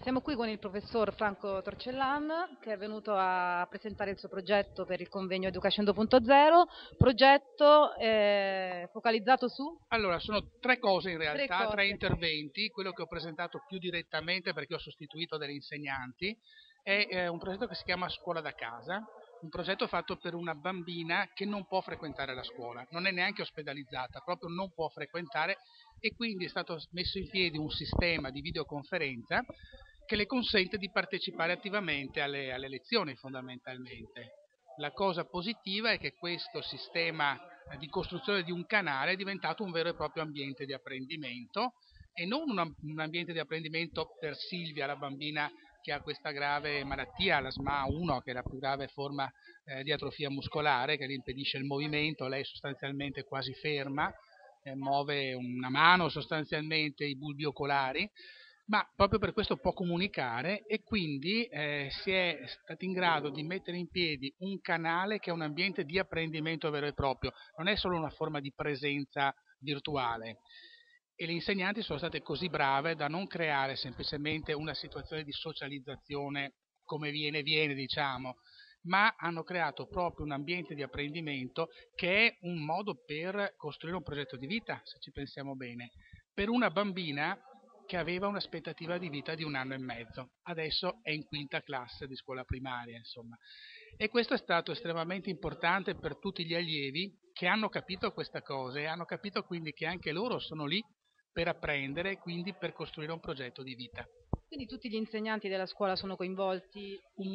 Siamo qui con il professor Franco Torcellan che è venuto a presentare il suo progetto per il convegno Education 2.0, progetto focalizzato su Allora, sono tre cose in tre realtà, tre cose. interventi. Quello che ho presentato più direttamente perché ho sostituito degli insegnanti è un progetto che si chiama Scuola da casa, un progetto fatto per una bambina che non può frequentare la scuola, non è neanche ospedalizzata, proprio non può frequentare e quindi è stato messo in piedi un sistema di videoconferenza che le consente di partecipare attivamente alle lezioni fondamentalmente. La cosa positiva è che questo sistema di costruzione di un canale è diventato un vero e proprio ambiente di apprendimento e non un ambiente di apprendimento per Silvia, la bambina che ha questa grave malattia, la SMA1, che è la più grave forma di atrofia muscolare che le impedisce il movimento, lei è sostanzialmente quasi ferma, muove una mano sostanzialmente, i bulbi oculari, ma proprio per questo può comunicare e quindi si è stati in grado di mettere in piedi un canale che è un ambiente di apprendimento vero e proprio, non è solo una forma di presenza virtuale. E le insegnanti sono state così brave da non creare semplicemente una situazione di socializzazione come viene, diciamo, ma hanno creato proprio un ambiente di apprendimento che è un modo per costruire un progetto di vita, se ci pensiamo bene, per una bambina che aveva un'aspettativa di vita di 1 anno e mezzo, adesso è in quinta classe di scuola primaria, insomma. E questo è stato estremamente importante per tutti gli allievi che hanno capito questa cosa e hanno capito quindi che anche loro sono lì per apprendere e quindi per costruire un progetto di vita. Quindi tutti gli insegnanti della scuola sono coinvolti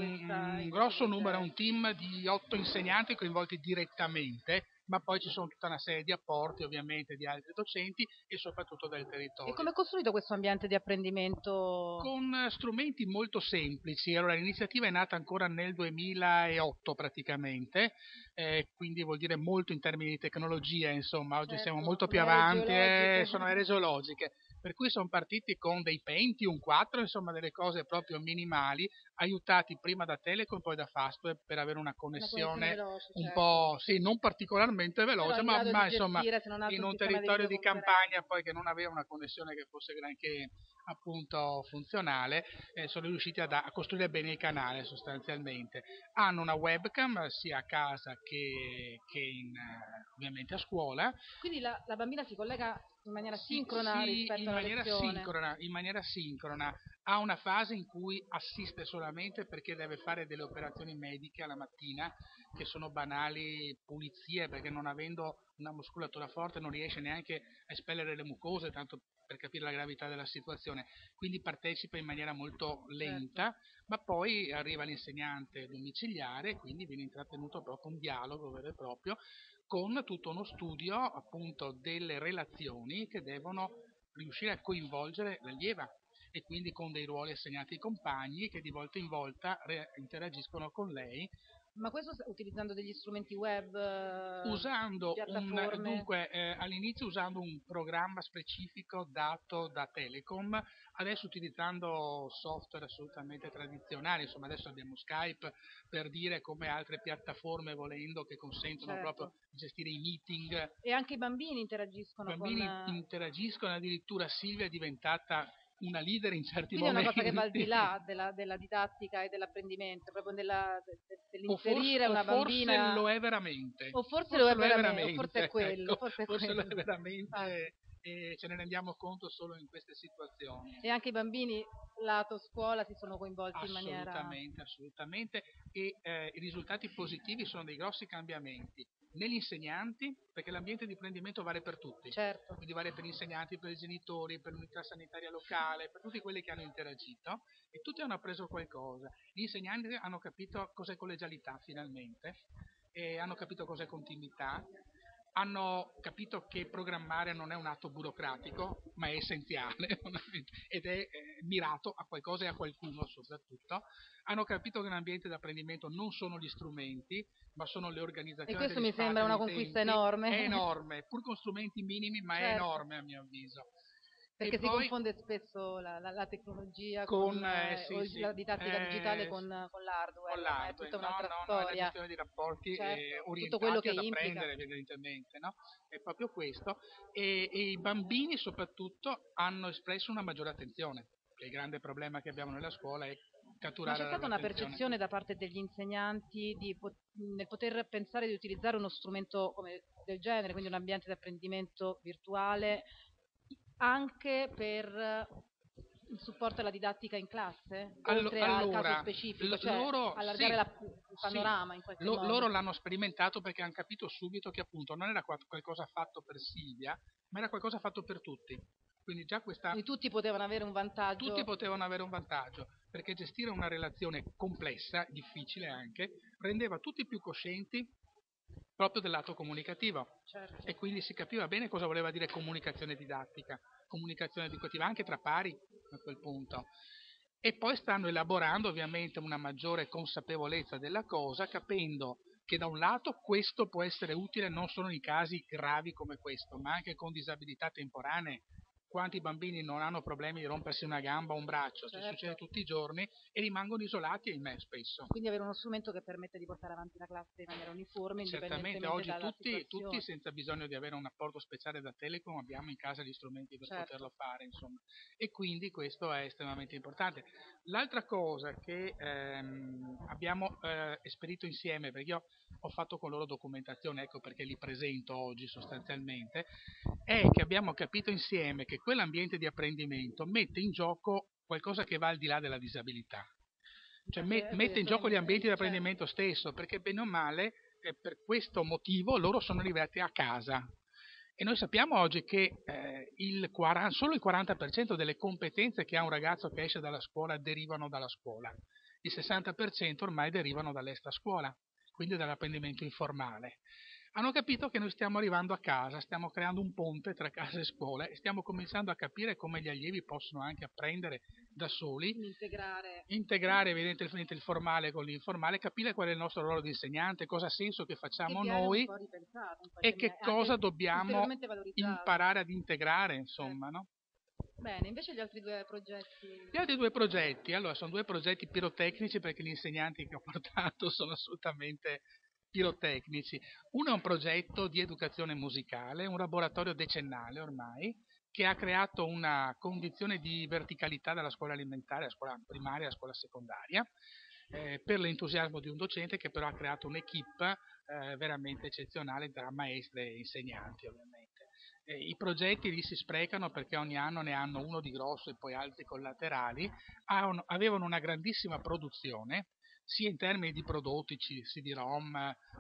in Un questo grosso numero, un progetto. team di 8 insegnanti coinvolti direttamente, ma poi ci sono tutta una serie di apporti ovviamente di altri docenti e soprattutto del E come territorio. è costruito questo ambiente di apprendimento? Con strumenti molto semplici. Allora, l'iniziativa è nata ancora nel 2008 praticamente, quindi vuol dire molto in termini di tecnologia, insomma, oggi siamo Certo, molto più sono ere avanti, geologiche. sono ere geologiche, per cui sono partiti con dei Pentium 4, insomma delle cose proprio minimali, aiutati prima da Telecom, poi da Fastweb per avere una Una connessione connessione veloce, un certo. po', sì, non particolarmente Però veloce, in ma, grado di ma insomma gestire, se non altro, in un un sistema di territorio di videoconferenza. campagna poi che non aveva una connessione che fosse granché appunto funzionale, sono riusciti a costruire bene il canale sostanzialmente. Hanno una webcam sia a casa che ovviamente a scuola. Quindi la bambina si collega in maniera Sì, sincrona sì, rispetto alla lezione. in maniera sincrona, ha una fase in cui assiste solamente perché deve fare delle operazioni mediche alla mattina, che sono banali pulizie, perché non avendo una muscolatura forte non riesce neanche a espellere le mucose, tanto per capire la gravità della situazione, quindi partecipa in maniera molto Certo. lenta, ma poi arriva l'insegnante domiciliare, quindi viene intrattenuto proprio un dialogo vero e proprio con tutto uno studio appunto delle relazioni che devono riuscire a coinvolgere l'allieva e quindi con dei ruoli assegnati ai compagni che di volta in volta interagiscono con lei Ma questo utilizzando degli strumenti web, usando piattaforme. all'inizio usando un programma specifico dato da Telecom, adesso utilizzando software assolutamente tradizionali, insomma adesso abbiamo Skype per dire come altre piattaforme volendo che consentono proprio Certo. di gestire i meeting. E anche i bambini I interagiscono con. bambini interagiscono, addirittura Silvia è diventata una leader in certi Quindi è una cosa che va al di momenti. là della didattica e dell'apprendimento, proprio dell'inserire O una forse bambina. lo è veramente, O forse lo forse è lo è veramente, o forse è veramente, quello, ecco, forse è forse lo è quello. Infatti. veramente e ce ne rendiamo conto solo in queste situazioni. E anche i bambini lato scuola si sono coinvolti in maniera. Assolutamente, assolutamente e i risultati positivi sono dei grossi cambiamenti negli insegnanti, perché l'ambiente di apprendimento vale per tutti, Certo. quindi vale per gli insegnanti, per i genitori, per l'unità sanitaria locale, per tutti quelli che hanno interagito e tutti hanno appreso qualcosa. Gli insegnanti hanno capito cos'è collegialità finalmente, e hanno capito cos'è continuità, hanno capito che programmare non è un atto burocratico, ma è essenziale ed è mirato a qualcosa e a qualcuno soprattutto. Hanno capito che un ambiente di apprendimento non sono gli strumenti, ma sono le E organizzazioni questo degli mi sembra spazi, una dei conquista tempi. È enorme. enorme, pur con strumenti minimi, ma è Certo. enorme a mio avviso. E Perché si poi confonde spesso la tecnologia con, o sì, sì, la didattica digitale con con l'hardware, ma è l'hardware. tutta No, un'altra no, no, è la storia. gestione di rapporti Certo, tutto quello orientati che ad implica. apprendere, evidentemente, no? È proprio questo. E i bambini soprattutto hanno espresso una maggiore attenzione. che il grande problema che abbiamo nella scuola è Ma catturare c'è stata una l'attenzione. percezione da parte degli insegnanti nel poter pensare di utilizzare uno strumento del genere, quindi un ambiente di apprendimento virtuale, anche per il supporto alla didattica in classe, oltre al caso Allora, specifico, cioè loro allargare sì, il sì, panorama in qualche loro modo. l'hanno sperimentato perché hanno capito subito che appunto non era qualcosa fatto per Silvia, ma era qualcosa fatto per tutti. Quindi già Quindi tutti potevano avere un tutti vantaggio. potevano avere un vantaggio, perché gestire una relazione complessa, difficile anche, rendeva tutti più coscienti proprio del lato comunicativo Certo. e quindi si capiva bene cosa voleva dire comunicazione didattica, comunicazione educativa anche tra pari a quel punto. E poi stanno elaborando ovviamente una maggiore consapevolezza della cosa, capendo che da un lato questo può essere utile non solo in casi gravi come questo, ma anche con disabilità temporanee. Quanti bambini non hanno problemi di rompersi una gamba o un braccio? Ci succede Certo. tutti i giorni e rimangono isolati, ahimè, spesso. Quindi avere uno strumento che permette di portare avanti la classe in maniera uniforme, Certamente, indipendentemente oggi dalla tutti situazione. senza bisogno di avere un apporto speciale da Telecom abbiamo in casa gli strumenti per poterlo Certo. fare, insomma. E quindi questo è estremamente importante. L'altra cosa che abbiamo esperito insieme, perché io ho fatto con loro documentazione, ecco perché li presento oggi sostanzialmente, è che abbiamo capito insieme che quell'ambiente di apprendimento mette in gioco qualcosa che va al di là della disabilità. Cioè mette in gioco gli ambienti di Certo. apprendimento stesso, perché bene o male per questo motivo loro sono arrivati a casa. E noi sappiamo oggi che solo il 40% delle competenze che ha un ragazzo che esce dalla scuola derivano dalla scuola, il 60% ormai derivano dall'extra scuola, quindi dall'apprendimento informale. Hanno capito che noi stiamo arrivando a casa, stiamo creando un ponte tra casa e scuola e stiamo cominciando a capire come gli allievi possono anche apprendere da soli, integrare evidentemente il formale con l'informale, capire qual è il nostro ruolo di insegnante, cosa ha senso che che facciamo viene un noi po' ripensato in e qualche che maniera, cosa anche dobbiamo ulteriormente valorizzato. imparare ad integrare, Certo. insomma, no? Bene, invece gli altri due progetti. Gli altri due progetti, allora, sono due progetti pirotecnici perché gli insegnanti che ho portato sono assolutamente pirotecnici. Uno è un progetto di educazione musicale, un laboratorio decennale ormai, che ha creato una condizione di verticalità dalla scuola elementare, alla scuola primaria, alla scuola secondaria, per l'entusiasmo di un docente che però ha creato un'equipe veramente eccezionale tra maestre e insegnanti, ovviamente. I progetti lì si sprecano perché ogni anno ne hanno uno di grosso e poi altri collaterali, avevano una grandissima produzione, sia in termini di prodotti, CD-ROM,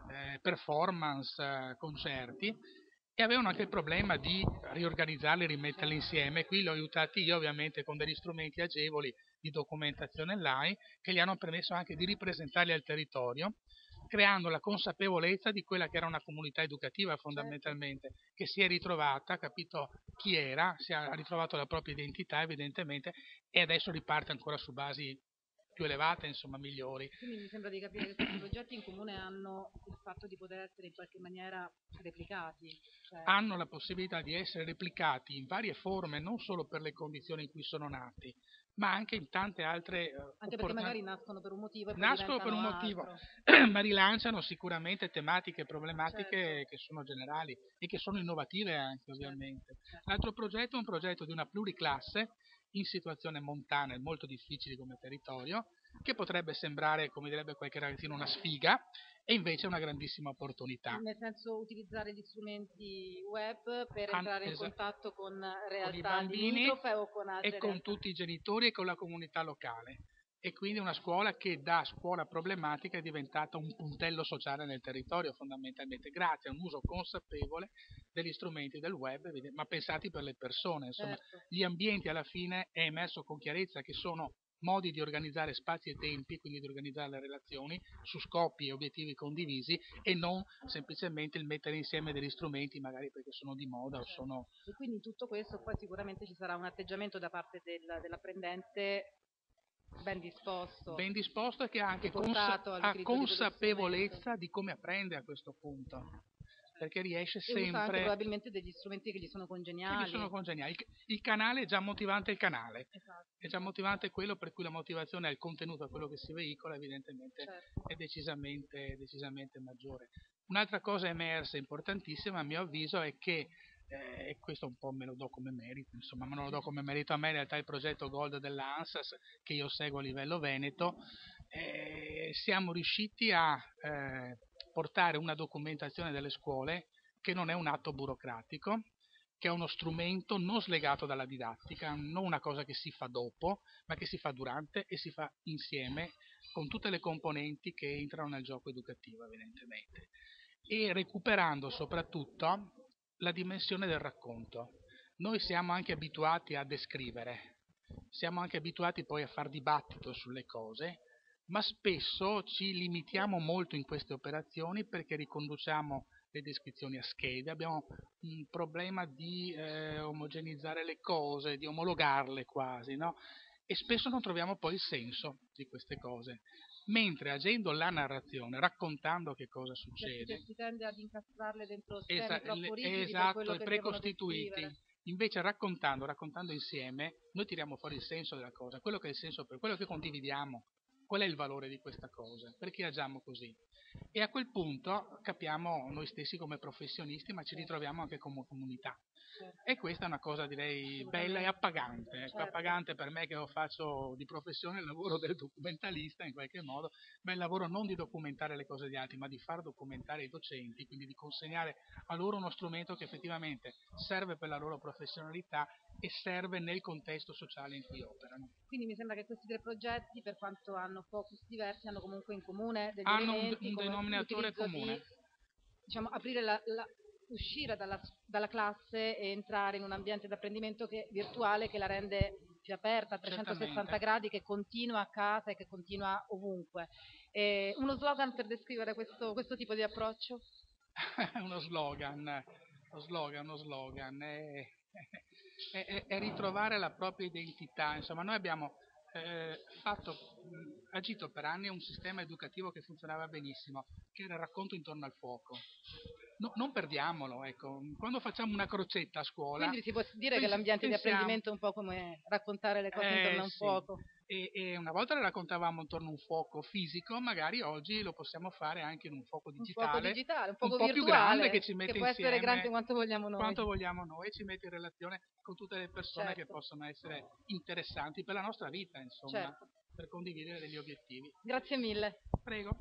performance, concerti, e avevano anche il problema di riorganizzarli e rimetterli insieme. Qui li ho aiutati io ovviamente con degli strumenti agevoli di documentazione online che gli hanno permesso anche di ripresentarli al territorio, creando la consapevolezza di quella che era una comunità educativa fondamentalmente, che si è ritrovata, ha capito chi era, si ha ritrovato la propria identità evidentemente e adesso riparte ancora su basi più elevate, insomma migliori. Quindi mi sembra di capire che questi progetti in comune hanno il fatto di poter essere in qualche maniera replicati. Cioè, hanno la possibilità di essere replicati in varie forme, non solo per le condizioni in cui sono nati, ma anche in tante altre anche perché magari nascono per un motivo e poi nascono per un diventano motivo, altro. ma rilanciano sicuramente tematiche e Certo. problematiche che sono generali e che sono innovative anche Certo, ovviamente. certo. L'altro progetto è un progetto di una pluriclasse in situazione montana e molto difficili come territorio, che potrebbe sembrare, come direbbe qualche ragazzino, una sfiga, e invece è una grandissima opportunità. Nel senso utilizzare gli strumenti web per entrare in contatto con con i realtà bambini limitrofe o con e altre con realtà. tutti i genitori e con la comunità locale. E quindi una scuola che da scuola problematica è diventata un puntello sociale nel territorio fondamentalmente, grazie a un uso consapevole degli strumenti del web, ma pensati per le persone. Insomma, Certo. gli ambienti alla fine è emerso con chiarezza che sono modi di organizzare spazi e tempi, quindi di organizzare le relazioni su scopi e obiettivi condivisi e non semplicemente il mettere insieme degli strumenti magari perché sono di moda o Certo. sono. E quindi in tutto questo poi sicuramente ci sarà un atteggiamento da parte dell'apprendente Ben disposto e che ha anche portato ha all'utilizzo di quello strumento. consapevolezza di come apprende a questo punto, perché riesce E usa anche sempre probabilmente degli strumenti che gli sono che gli sono congeniali. congeniali. Il canale è già motivante il canale, Esatto. è già motivante quello per cui la motivazione al contenuto, a quello che si veicola, evidentemente Certo. è decisamente maggiore. Un'altra cosa emersa importantissima, a mio avviso, è che e questo un po' me lo do come merito, insomma, me lo do come merito a me. In realtà il progetto Gold dell'ANSAS, che io seguo a livello veneto, siamo riusciti a portare una documentazione delle scuole che non è un atto burocratico, che è uno strumento non slegato dalla didattica, non una cosa che si fa dopo, ma che si fa durante e si fa insieme con tutte le componenti che entrano nel gioco educativo, evidentemente, e recuperando soprattutto la dimensione del racconto. Noi siamo anche abituati a descrivere, siamo anche abituati poi a far dibattito sulle cose, ma spesso ci limitiamo molto in queste operazioni perché riconduciamo le descrizioni a schede, abbiamo un problema di omogenizzare le cose, di omologarle quasi, no? E spesso non troviamo poi il senso di queste cose. Mentre agendo la narrazione, raccontando che cosa succede, Si tende ad incastrarle dentro schemi troppo rigidi per esatto, quello e che devono precostituiti. descrivere. Invece raccontando insieme, noi tiriamo fuori il senso della cosa, quello che è il senso per quello che condividiamo, qual è il valore di questa cosa, perché agiamo così. E a quel punto capiamo noi stessi come professionisti, ma ci ritroviamo anche come comunità. Certo. E questa è una cosa, direi, bella e appagante. Ecco, Certo. appagante per me che faccio di professione il lavoro del documentalista in qualche modo, ma il lavoro non di documentare le cose di altri, ma di far documentare i docenti, quindi di consegnare a loro uno strumento che effettivamente serve per la loro professionalità e serve nel contesto sociale in cui operano. Quindi mi sembra che questi tre progetti, per quanto hanno focus diversi, hanno comunque in comune degli Hanno elementi un come denominatore l'utilizzo di, comune. diciamo, aprire uscire dalla classe e entrare in un ambiente di apprendimento virtuale che la rende più aperta a 360 Certamente. gradi, che continua a casa e che continua ovunque. Uno slogan per descrivere questo tipo di approccio? Uno slogan, è ritrovare la propria identità. Insomma, noi abbiamo agito per anni un sistema educativo che funzionava benissimo, che era il racconto intorno al fuoco. Non perdiamolo, ecco. Quando facciamo una crocetta a scuola, Quindi si può dire che l'ambiente di pensiamo, apprendimento è un po' come raccontare le cose intorno a un sì, fuoco. e una volta le raccontavamo intorno a un fuoco fisico, magari oggi lo possiamo fare anche in un fuoco Un fuoco digitale, digitale, un un fuoco po' più grande, che virtuale, ci che mette può essere grande insieme quanto vogliamo noi. e ci mette in relazione con tutte le persone che Certo, possono essere interessanti per la nostra vita, insomma, certo. per condividere degli obiettivi. Grazie mille. Prego.